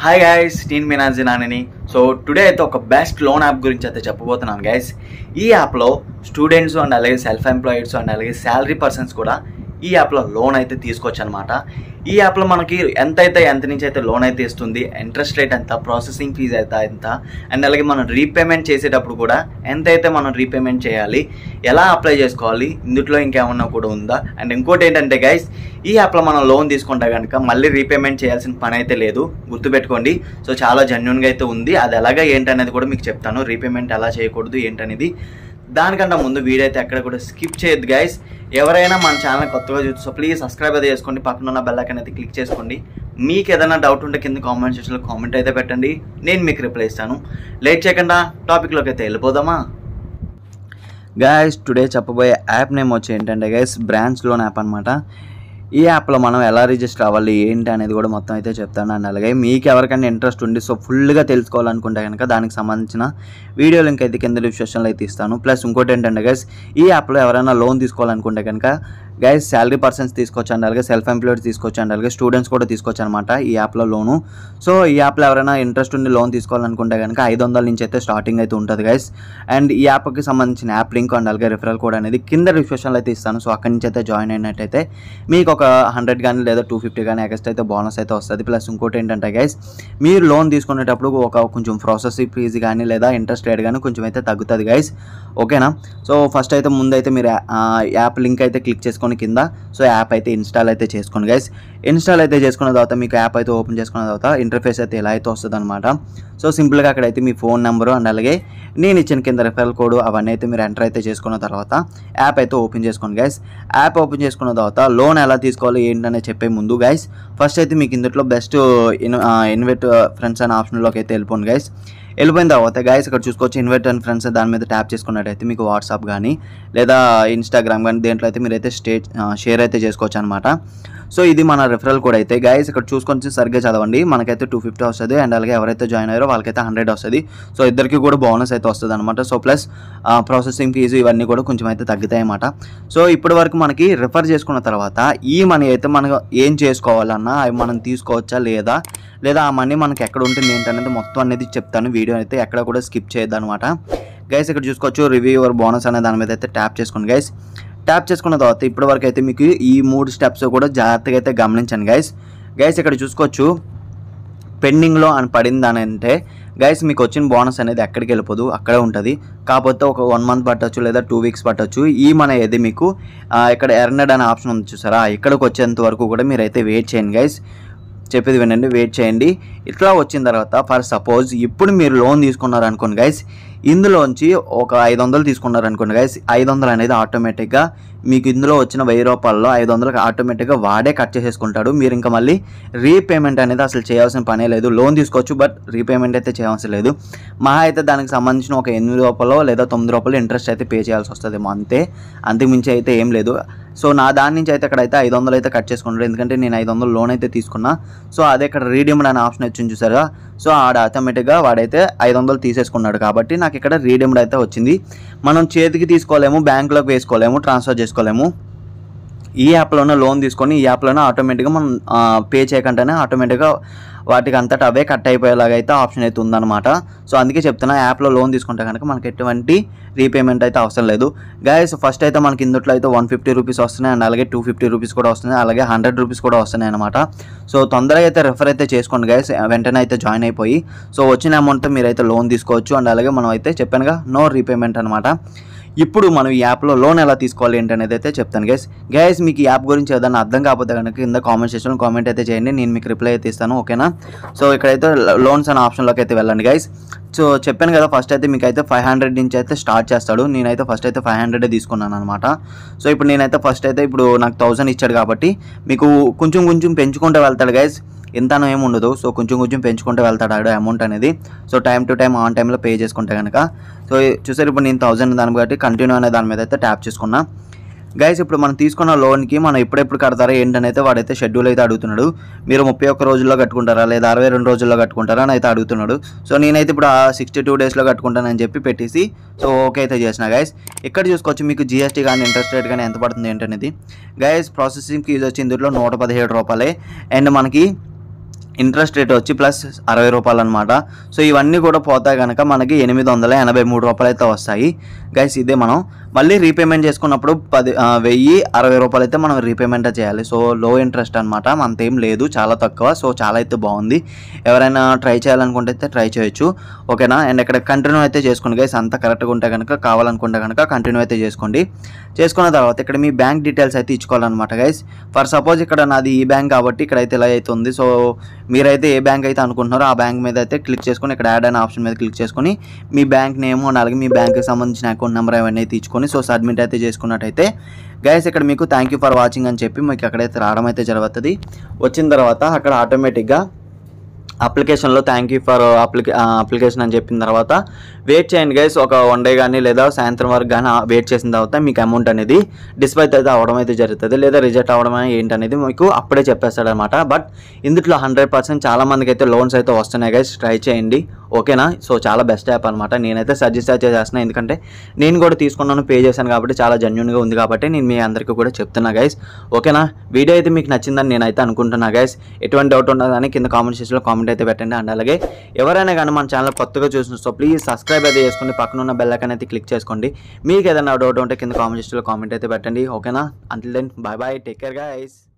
Hi guys, నేను మీ Nani. So today అయితే ఒక బెస్ట్ లోన్ యాప్ గురించి అయితే చెప్పబోతున్నాను గైస్. ఈ యాప్లో స్టూడెంట్స్ అండ్ అలాగే సెల్ఫ్ ఎంప్లాయిడ్స్ అండ్ అలాగే శాలరీ పర్సన్స్ కూడా ఈ యాప్లో లోన్ అయితే తీసుకోవచ్చు అనమాట. ఈ యాప్లో మనకి ఎంత నుంచి అయితే లోన్ అయితే ఇస్తుంది, ఇంట్రెస్ట్ రేట్ ఎంత, ప్రాసెసింగ్ ఫీజ్ అయితే ఎంత, అండ్ అలాగే మనం రీపేమెంట్ చేసేటప్పుడు కూడా ఎంత మనం రీపేమెంట్ చేయాలి, ఎలా అప్లై చేసుకోవాలి, ఇందులో ఇంకేమన్నా కూడా ఉందా. అండ్ ఇంకోటి ఏంటంటే గైస్, ఈ యాప్లో మనం లోన్ తీసుకుంటే కనుక మళ్ళీ రీపేమెంట్ చేయాల్సిన పని అయితే లేదు, గుర్తుపెట్టుకోండి. సో చాలా జెన్యూన్గా అయితే ఉంది. అది ఎలాగా ఏంటనేది కూడా మీకు చెప్తాను, రీపేమెంట్ ఎలా చేయకూడదు ఏంటనేది. దానికంటే ముందు వీడియో అయితే ఎక్కడ కూడా స్కిప్ చేయొద్దు గైస్. ఎవరైనా మన ఛానల్ కొత్తగా చూస్తే ప్లీజ్ సబ్స్క్రైబ్ అయితే చేసుకోండి, పక్కన ఉన్న బెల్ ఐకాన్ అయితే క్లిక్ చేసుకోండి. మీకు ఏదైనా డౌట్ ఉంటే కింద కామెంట్ సెక్షన్లో కామెంట్ అయితే పెట్టండి, నేను మీకు రిప్లై ఇస్తాను. లేట్ చేయకుండా టాపిక్లోకి అయితే వెళ్ళిపోదామా గైస్. టుడే చెప్పబోయే యాప్ నేమ్ వచ్చి ఏంటంటే గైస్, బ్రాంచ్ లోన్ యాప్ అనమాట. ఈ యాప్లో మనం ఎలా రిజిస్టర్ అవ్వాలి ఏంటి అనేది కూడా మొత్తం అయితే చెప్తాను. అండ్ అలాగే మీకు ఎవరికైనా ఇంట్రెస్ట్ ఉండి సో ఫుల్గా తెలుసుకోవాలనుకుంటే కనుక దానికి సంబంధించిన వీడియో లింక్ అయితే కింద డిస్క్రిప్షన్లో అయితే ఇస్తాను. ప్లస్ ఇంకోటి ఏంటంటే గైస్, ఈ యాప్లో ఎవరైనా లోన్ తీసుకోవాలనుకుంటే కనుక గైస్ శాలరీ పర్సన్స్ తీసుకోవచ్చు, అండ్ అలాగే సెల్ఫ్ ఎంప్లాయిడ్స్ తీసుకోవచ్చు, అండ్ అలాగే స్టూడెంట్స్ కూడా తీసుకోవచ్చు అనమాట ఈ యాప్లో లోను. సో ఈ యాప్లో ఎవరైనా ఇంట్రెస్ట్ ఉండి లోన్ తీసుకోవాలనుకుంటే కనుక 500 నుంచి అయితే స్టార్టింగ్ అయితే ఉంటుంది గైస్. అండ్ ఈ యాప్కి సంబంధించిన యాప్ లింక్ అండ్ అలాగే రిఫరల్ కోడ్ అనేది కింద డిస్క్రిప్షన్లో అయితే ఇస్తాను. సో అక్కడి నుంచి అయితే జాయిన్ అయినట్టయితే మీకు ఒక 100 కానీ లేదా 250 కానీ ఎక్స్ట్రా అయితే బోనస్ అయితే వస్తుంది. ప్లస్ ఇంకోటి ఏంటంటే గైస్, మీరు లోన్ తీసుకునేటప్పుడు కొంచెం ప్రాసెసింగ్ ఫీజు కానీ లేదా ఇంట్రెస్ట్ రేట్ కానీ కొంచెం అయితే తగ్గుతుంది గైస్, ఓకేనా. సో ఫస్ట్ అయితే ముందైతే మీరు యాప్ లింక్ అయితే క్లిక్ చేసుకొని కింద సో యాప్ అయితే ఇన్స్టాల్ అయితే చేసుకోండి గైస్. ఇన్స్టాల్ అయితే చేసుకున్న తర్వాత మీకు యాప్ అయితే ఓపెన్ చేసుకున్న తర్వాత ఇంటర్ఫేస్ అయితే ఎలా అయితే వస్తుంది అనమాట. సో సింపుల్గా అక్కడైతే మీ ఫోన్ నెంబరు అండ్ అలాగే నేను ఇచ్చిన కింద రిఫరల్ కోడ్ అవన్నీ అయితే మీరు ఎంటర్ అయితే చేసుకున్న తర్వాత యాప్ అయితే ఓపెన్ చేసుకోండి గైస్. యాప్ ఓపెన్ చేసుకున్న తర్వాత లోన్ ఎలా తీసుకోవాలి ఏంటనే చెప్పే ముందు గైస్, ఫస్ట్ అయితే మీకు ఇందులో బెస్ట్ ఇన్వైట్ ఫ్రెండ్స్ అనే ఆప్షన్లోకి అయితే వెళ్ళిపోండి గైస్. వెళ్ళిపోయిన తర్వాత గైస్ ఇక్కడ చూసుకోవచ్చు ఇన్వైట్ అండ్ ఫ్రెండ్స్, దాని మీద ట్యాప్ చేసుకున్నట్టయితే మీకు వాట్సాప్ కానీ లేదా ఇన్స్టాగ్రామ్ కానీ దేంట్లో అయితే మీరైతే షేర్ అయితే చేసుకోవచ్చు అనమాట. సో ఇది మన రిఫరల్ కోడ్ అయితే గైస్ ఇక్కడ చూసుకొని సరిగ్గా చదవండి. మనకైతే 250 వస్తుంది, అండ్ అలాగే ఎవరైతే జాయిన్ అయ్యారో వాళ్ళకైతే 100 వస్తుంది. సో ఇద్దరికి కూడా బోనస్ అయితే వస్తుంది అనమాట. సో ప్లస్ ప్రాసెసింగ్ ఫీజు ఇవన్నీ కూడా కొంచెం అయితే తగ్గుతాయి అన్నమాట. సో ఇప్పటి వరకు మనకి రిఫర్ చేసుకున్న తర్వాత ఈ మనీ అయితే మనం ఏం చేసుకోవాలన్నా అవి మనం తీసుకోవచ్చా లేదా ఆ మనీ మనకి ఎక్కడ ఉంటుంది ఏంటనేది మొత్తం అనేది చెప్తాను. వీడియో అయితే ఎక్కడ కూడా స్కిప్ చేయొద్దు అనమాట గైస్. ఇక్కడ చూసుకోవచ్చు రివ్యూ యువర్ బోనస్ అనే దాని మీద అయితే ట్యాప్ చేసుకోండి గైస్. ట్యాప్ చేసుకున్న తర్వాత ఇప్పటి వరకు అయితే మీకు ఈ 3 స్టెప్స్ కూడా జాగ్రత్తగా అయితే గమనించండి గైస్. ఇక్కడ చూసుకోవచ్చు పెండింగ్లో అని పడింది అని అంటే గైస్ మీకు వచ్చిన బోనస్ అనేది ఎక్కడికి వెళ్ళిపోదు, అక్కడే ఉంటుంది. కాకపోతే ఒక 1 మంత్ పట్టచ్చు లేదా 2 వీక్స్ పట్టచ్చు. ఈ మన ఏది మీకు ఇక్కడ ఎర్నడ్ అనే ఆప్షన్ ఉంది చూసారా, ఇక్కడికి వచ్చేంత వరకు కూడా మీరైతే వెయిట్ చేయండి గైస్. చెప్పేది వినండి, వెయిట్ చేయండి. ఇట్లా వచ్చిన తర్వాత ఫర్ సపోజ్ ఇప్పుడు మీరు లోన్ తీసుకున్నారు అనుకోండి గైస్, ఇందులోంచి ఒక 500 తీసుకున్నారు అనుకోండి గైస్, 500 అనేది ఆటోమేటిక్గా మీకు ఇందులో వచ్చిన 1000 రూపాయల్లో 500 ఆటోమేటిక్గా వాడే కట్ చేసేసుకుంటాడు. మీరు ఇంకా మళ్ళీ రీపేమెంట్ అనేది అసలు చేయాల్సిన పనే లేదు. లోన్ తీసుకోవచ్చు బట్ రీపేమెంట్ అయితే చేయాల్సిన లేదు. మహా అయితే దానికి సంబంధించిన ఒక 8 రూపాయలు లేదా 9 రూపాయలు ఇంట్రెస్ట్ అయితే పే చేయాల్సి వస్తుంది అంతకు మించి అయితే ఏం లేదు. సో నా దాని నుంచి అయితే అక్కడైతే 500 అయితే కట్ చేసుకుంటాడు, ఎందుకంటే నేను 500 లోన్ అయితే తీసుకున్నా. సో అదే ఇక్కడ రీడీమ్డ్ అనే ఆప్షన్ వచ్చింది చూసారా, సో ఆడ ఆటోమేటిక్గా వాడైతే 500 తీసేసుకున్నాడు కాబట్టి నాకు ఇక్కడ రీడీమ్డ్ అయితే వచ్చింది. మనం చేతికి తీసుకోలేము, బ్యాంకులోకి వేసుకోలేము, ట్రాన్స్ఫర్ చేసుకోలేము. ఈ యాప్లోనే లోన్ తీసుకొని ఈ యాప్లోనే ఆటోమేటిక్గా మనం పే చేయకుండానే ఆటోమేటిక్గా వాటికి అంతటా అవే కట్ అయిపోయేలాగా అయితే ఆప్షన్ అయితే ఉందన్నమాట. సో అందుకే చెప్తున్నా, యాప్లో లోన్ తీసుకుంటే కనుక మనకి ఎటువంటి రీపేమెంట్ అయితే అవసరం లేదు గైస్. ఫస్ట్ అయితే మనకి ఇందులో అయితే 150 రూపీస్ వస్తున్నాయి, అండ్ అలాగే 250 రూపీస్ కూడా వస్తున్నాయి, అలాగే 100 రూపీస్ కూడా వస్తున్నాయి అనమాట. సో తొందరగా అయితే రెఫర్ అయితే చేసుకోండి గైస్, వెంటనే అయితే జాయిన్ అయిపోయి సో వచ్చిన అమౌంట్తో మీరైతే లోన్ తీసుకోవచ్చు. అండ్ అలాగే మనం అయితే చెప్పానుగా నో రీపేమెంట్ అనమాట. ఇప్పుడు మనం ఈ యాప్లో లోన్ ఎలా తీసుకోవాలి ఏంటనేది అయితే చెప్తాను గైస్. మీకు ఈ యాప్ గురించి ఏదైనా అర్థం కాకపోతే కనుక కింద కామెంట్ సెక్షన్లో కామెంట్ అయితే చేయండి, నేను మీకు రిప్లై అయితే ఇస్తాను, ఓకేనా. సో ఇక్కడైతే లోన్స్ అనే ఆప్షన్లోకి అయితే వెళ్ళండి గైస్. సో చెప్పాను కదా, ఫస్ట్ అయితే మీకు అయితే 500 నుంచి అయితే స్టార్ట్ చేస్తాడు. నేనైతే ఫస్ట్ అయితే 500 తీసుకున్నాను అనమాట. సో ఇప్పుడు నేనైతే ఫస్ట్ అయితే ఇప్పుడు నాకు 1000 ఇచ్చాడు కాబట్టి మీకు కొంచెం పెంచుకుంటూ వెళ్తాడు గైస్, ఎంతనో ఏమి ఉండదు. సో కొంచెం పెంచుకుంటూ వెళ్తాడు అమౌంట్ అనేది. So time to time on టైంలో పే చేసుకుంటే కనుక. సో చూసారు ఇప్పుడు నేను 1000 దాన్ని బట్టి కంటిన్యూ అనే దాని మీద అయితే ట్యాప్ చేసుకున్నా గైస్. ఇప్పుడు మనం తీసుకున్న లోన్కి మనం ఎప్పుడెప్పుడు కడతారా ఏంటనైతే వాడైతే షెడ్యూల్ అయితే అడుగుతున్నాడు. మీరు 31 రోజుల్లో కట్టుకుంటారా లేదా 62 రోజుల్లో కట్టుకుంటారా అని అయితే అడుగుతున్నాడు. సో నేనైతే ఇప్పుడు 62 డేస్లో కట్టుకుంటానని చెప్పి పెట్టేసి సో ఓకే అయితే చేసిన గైస్. ఇక్కడ చూసుకోవచ్చు మీకు జిఎస్టీ కానీ ఇంట్రెస్ట్ రేట్ కానీ ఎంత పడుతుంది ఏంటనేది గైస్. ప్రాసెసింగ్ ఫీజు వచ్చి ఇందులో 117 రూపాయలే. అండ్ మనకి ఇంట్రెస్ట్ రేట్ వచ్చి ప్లస్ 60 రూపాయలు అనమాట. సో ఇవన్నీ కూడా పోతాయి కనుక మనకి 883 రూపాయలు అయితే వస్తాయి గైస్. ఇదే మనం మళ్ళీ రీపేమెంట్ చేసుకున్నప్పుడు 1060 రూపాయలు అయితే మనం రీపేమెంట్ చేయాలి. సో లో ఇంట్రెస్ట్ అనమాట, అంతేం లేదు, చాలా తక్కువ. సో చాలా అయితే బాగుంది, ఎవరైనా ట్రై చేయాలనుకుంటే అయితే ట్రై చేయొచ్చు, ఓకేనా. అండ్ ఇక్కడ కంటిన్యూ అయితే చేసుకోండి గైస్, అంత కరెక్ట్గా ఉంటే కనుక, కావాలనుకుంటే కనుక కంటిన్యూ అయితే చేసుకోండి. చేసుకున్న తర్వాత ఇక్కడ మీ బ్యాంక్ డీటెయిల్స్ అయితే ఇచ్చుకోవాలన్నమాట గైస్. ఫర్ సపోజ్ ఇక్కడ నాది ఈ బ్యాంక్ కాబట్టి ఇక్కడ అయితే ఇలా అయితే ఉంది. సో మీరైతే ఏ బ్యాంక్ అయితే అనుకుంటున్నారో ఆ బ్యాంక్ మీద అయితే క్లిక్ చేసుకొని ఇక్కడ యాడ్ అనే ఆప్షన్ మీద క్లిక్ చేసుకొని మీ బ్యాంక్ నేమ్ అలాగే మీ బ్యాంక్కి సంబంధించిన అకౌంట్ నెంబర్ అవన్నీ అయితే ఇచ్చుకొని సో సబ్మిట్ అయితే చేసుకున్నట్టయితే గైస్ ఇక్కడ మీకు థ్యాంక్ యూ ఫర్ వాచింగ్ అని చెప్పి మీకు అక్కడైతే రావడం అయితే జరుగుతుంది. వచ్చిన తర్వాత అక్కడ ఆటోమేటిక్గా అప్లికేషన్లో థ్యాంక్ యూ ఫర్ అప్లికేషన్ అని చెప్పిన తర్వాత వెయిట్ చేయండి గైస్, ఒక 1 డే కానీ లేదా సాయంత్రం వరకు కానీ వెయిట్ చేసిన తర్వాత మీకు అమౌంట్ అనేది డిస్పాచ్ అయితే అవ్వడం అయితే జరుగుతుంది, లేదా రిజెక్ట్ అవ్వడం ఏంటనేది మీకు అప్పుడే చెప్పేస్తాడు అనమాట. బట్ ఇందులో 100% చాలా మందికి అయితే లోన్స్ అయితే వస్తున్నాయి గైస్, ట్రై చేయండి, ఓకేనా. సో చాలా బెస్ట్ యాప్ అనమాట, నేనైతే సజెస్ట్ చేస్తున్నాను, ఎందుకంటే నేను కూడా తీసుకున్నాను, పే చేశాను కాబట్టి చాలా జెన్యూన్గా ఉంది కాబట్టి నేను మీ అందరికీ కూడా చెప్తున్నా గైస్, ఓకేనా. వీడియో అయితే మీకు నచ్చిందని నేనైతే అనుకుంటున్నా గైస్. ఎటువంటి డౌట్ ఉన్నదని కింద కామెంట్ సెక్షన్లో కామెంట్ అయితే పెట్టండి. అండ్ అలాగే ఎవరైనా కానీ మన ఛానల్ కొత్తగా చూసిన సో ప్లీజ్ సబ్స్క్రైబ్ అయితే చేసుకోండి, పక్కన ఉన్న బెల్ ఐకాన్ అయితే క్లిక్ చేసుకోండి. మీకు ఏదైనా డౌట్ ఉంటే కింద కామెంట్ సెక్షన్లో కామెంట్ అయితే పెట్టండి, ఓకేనా. Until then bye bye, take care guys.